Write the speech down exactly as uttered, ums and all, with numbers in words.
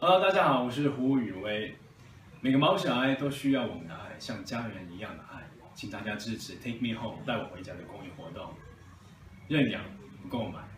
Hello，大家好，我是胡宇威。每个毛小孩都需要我们的爱，像家人一样的爱，请大家支持 Take Me Home 带我回家的公益活动，认养不购买。